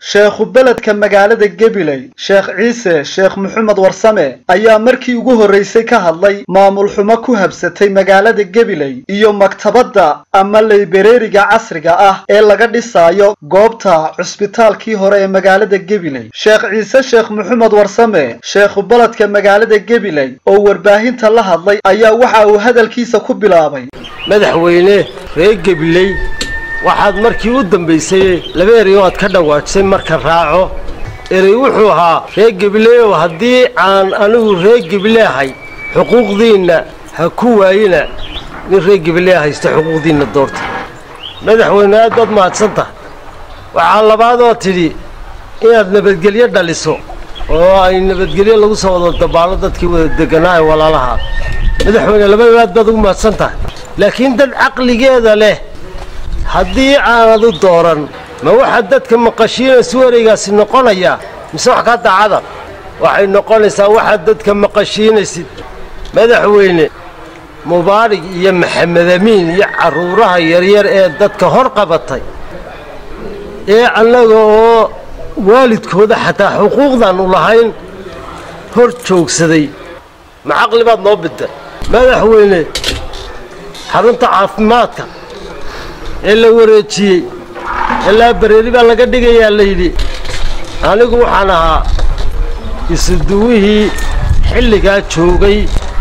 sheekh beledka magaalada Gabiley Sheekh Ciise Sheekh Maxamed Warsame ayaa markii ugu horeysay ka hadlay maamul xumo ku habsatay magaalada Gabiley iyo maktabada ama librariga casriga ah ee laga dhisayo goobta cusbitaalkii hore ee magaalada Gabiley. Sheekh Ciise Sheekh Maxamed Warsame sheekh beledka magaalada Gabiley oo warbaahinta la hadlay ayaa waxa uu hadalkiisa ku bilaabay madaxweyne reer Gabiley waxaad markii u dambeysay laba ereyo aad ka dhawaajisay marka raaco erey wuxuu ahaa reer Gabiley oo haddii aan anigu reer Gabiley ahay xuquuqdiina ha ku waayina in reer Gabiley haysto xuquuqdiina doorta madaxweyne aad baad mahadsantahay waxaa labaad oo tidhi inaad nabadgelyo dhaliso oo ay nabadgelyo lagu soo wada dabaalo dadkii wada deganaa walaalaha madaxweyne labaad baad ugu mahadsantahay laakiin dad caqligeeda leh haddii aanad u dooran ma waxa dadka maqashiinaysa wareegaasi noqonaya mise wax ka daacada waxay noqonaysaa waxa dadka maqashiinaysid madaxweyne mubaarig iyo maxamed amiin iyo caruuraha yaryar ee dadka hor qabatay ee annaga oo waalidkooda xataa xuquuqdan u lahayn hor joogsaday ma caqli baad noo bidda madaxweyne xarunta caafimaadka ee la wareejiyey ilaa bareeri baa laga dhigayaa la yidhi anigu waxaan ahaa isuduwihii xilligaa joogay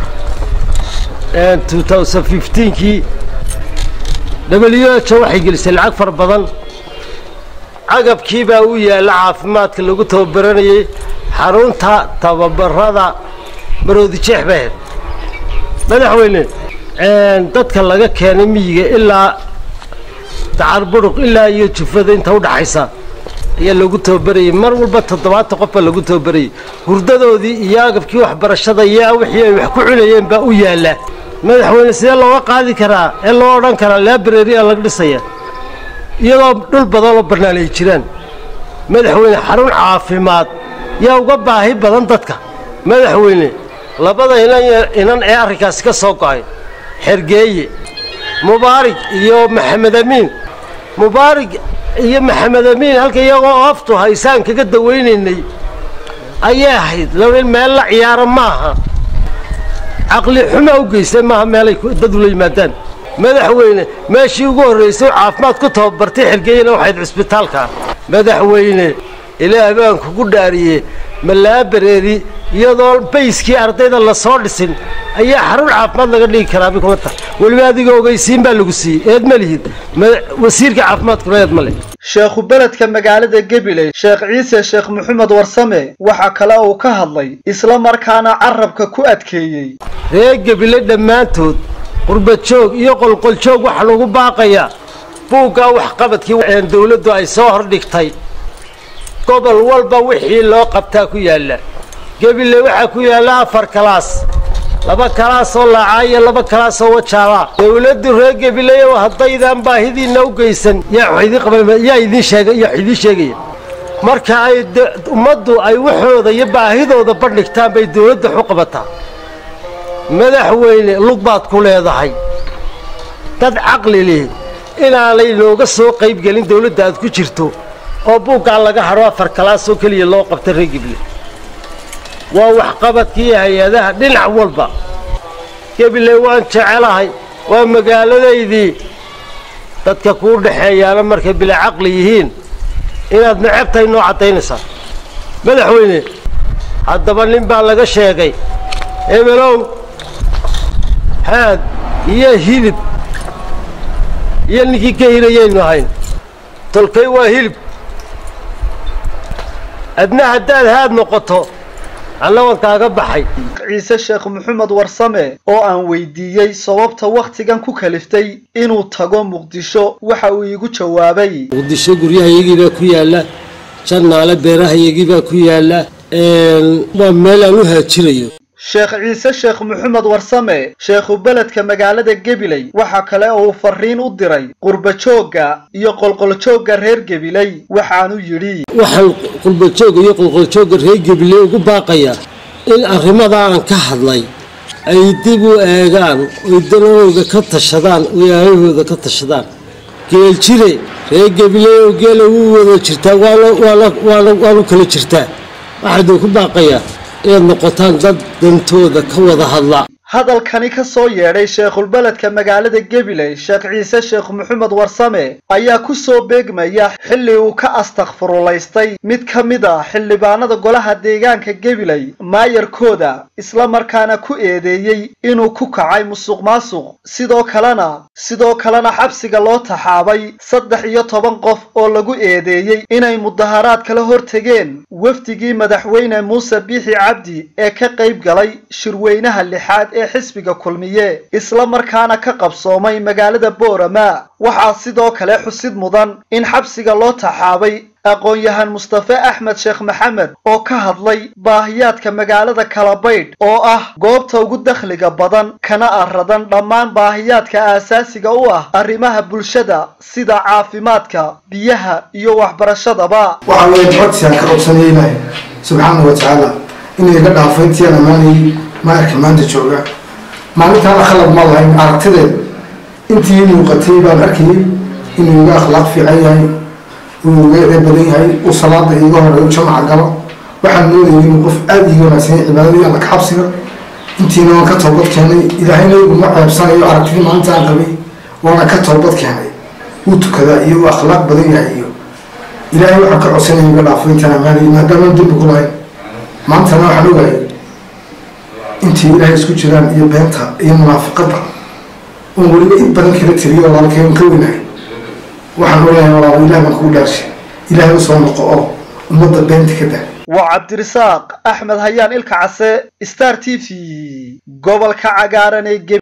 2015kii WHO waxay gelisay lacag fara badan cagabkii baa u yaalla caafimaadka lagu tababaranayay xarunta tababarada maroodi jeex baheed madaxweyne dadka laga keenay miyiga ilaa tacarburuq ilaa iyo jufada inta u dhaxaysa ayaa lagu tababarayay mar walba 7 qof baa lagu tababarayay hurdadoodii iyo agabkii waxbarashada iyo wixii ay wax ku cunayeen baa u yaalla madaxweyne sidee looga qaadi karaa ee loo odhan karaa library laga dhisaya iyadoo dhul badan oo barnaamij jiraan madaxweyne xarun caafimaad yaa uga baahi badan dadka madaxweyne labada inan ee arrinkaas ka soo go'ay xergeeye mubaarig iyo maxamed amiin mubaarig iyo maxamed amiin halka iyagoo aftu haysaan kaga daweynaynay ayay ahayd laba meel la ciyaaro maaha caqli xumo u geysay maaha meelay dad u yimaadaan madaxweyne meeshii ugu horeysay caafimaad ku tababartay xergeeyna waxayd cusbitaalka madaxweyne ilaa baan kugu dhaariyay malaabareeri iyadoo bayskii ardayda la soo dhisin ayaa xarun caafimaad laga dhigi karaa bikumata waliba adiga ogeysiin baa lagu siiyay eed ma lihid wasiirka caafimaadku eed ma leh sheekh beledka magaalada Gabiley Sheekh Ciise Sheekh Maxamed Warsame waxa kale oo ka hadlay isla markaana carabka ku adkeeyay reer Gabiley dhamaantood qurba joog iyo qolqol joog waxa lagu baaqaya buuga wax qabadkii dawladdu ay soo hordhigtay gobol walba wixii loo qabtaa ku yaala Gabiley waxa ku yaala 4 kalaas 2 kalaas oo laacay 2 kalaas oo wajaala dawladdu reer Gabiley oo hadaydan baahidiina u geysan yaa idin sheegay marka ay ummaddu ay waxooda iyo baahidooda bandhigtaan bay dawladdu xuquuqataa madaxweyne lug baad ku leedahay dad caqli leh inaanay looga soo qayb galin dawladda aad ku jirto oo buuga laga haro 4 kalaas oo kaliya loo qabtay reer Gabiley waa wax qabadkii hay'adaha dhinac walba Gabiley waan jecelahay waa magaaladeydii dadka ku dhaxeeyana markay bila caqli yihiin inaad nacabtay noo cadeynaysaa madaxweyne haddaba nin baa laga sheegay ebelow haad iyo hilib iyo ninkii ka hirayaynu ahayn tolkay waa hilib adna haddaad haad noqoto allawan kaaga baxay Ciise Sheekh Maxamed Warsame oo aan weydiiyay sababta waqtigan ku kaliftay inuu tago Muqdisho waxa uu igu jawaabay Muqdisho guryahaygii ku yaala jannaale beerahaygii ku yaala waa meel aan u haajirayo Sheekh Ciise Sheekh Maxamed Warsame sheekh beledka magaalada Gabiley waxa kale oo fariin u diray qurba jooga iyo qolqol jooga reer Gabiley waxaanu yiri waxa qurba jooga iyo qolqol jooga reer Gabiley ugu baaqaya in arrimada aan ka hadlay ay dib u eegaan oo danooga ka tashadaan oo yaahooda ka tashadaan geel jire reer gabiley oo geela wuu wada jirtaa waanu kala jirtaa waxaaduu ku baaqayaa inaad noqotaan dad dantooda ka wada hadla hadalkani ka soo yeedhay sheekhulbeledka magaalada Gabiley Sheekh Ciise Sheekh Maxamed Warsame ayaa ku soo beegmaya xilli uu ka astaghfirullaystay mid ka mid ah xildhibaanada golaha deegaanka Gabiley maayarkooda isla markaana ku eedeeyay inuu ku kacay musuqmaasuq sidoo kalena xabsiga loo taxaabay 13 qof oo lagu eedeeyay inay mudaharaad kala hortageen wafdigii madaxweyne Muuse Biixi Cabdi ee ka qayb galay shirweynaha lixaad xisbiga kulmiye isla markaana ka qabsoomay magaalada Boorama waxa sidoo kale xusid mudan in xabsiga loo taxaabay aqoon-yahan Mustafa Axmed Sheekh Maxamed oo ka hadlay baahiyaadka magaalada Kalabaydh oo ah goobta ugu dakhliga badan kana aradan dhammaan baahiyaadka aasaasiga u ah arrimaha bulshada sida caafimaadka biyaha iyo waxbarashadaba waxa weeye codsiga ka qabsanayay subhanahu wa ta'ala inay ka dhaafayntii amaanay maarka maanta jooga maalinta khalad ma lahayn aragtideed intii muuqatay baan arkay inuu uga akhlaaq fiican yahay uu uga badan yahay uu salaada iga hor u jamaca galo waxaan moodayaa inuu qof aad iyo wanaagsan cibaadada alla ka xabsiga intiina ka toobad keenay ilaahayna ugu macabsanayo aragtidii maalinta aan qabay waana ka toobad keenay uu tukada iyo akhlaaq badan yahay iyo ilaahay waxa ka codsanay uga dhaafaynta amaanay maadaama dib ku lahayn maanta waxaan ogahay intii ilaahay isku jiraan iyo beenta iyo munaafiqada oo waliba in badan kala tiriyo walaalkeen ka weynahay waxaan ogahay walaal ilaahay baan ku dhaarshay ilaahay u soo noqo oo ummadda beenta ka daa waa Cabdirasaaq Axmed Hayaan Ilka Case Star TV gobolka cagaaran ee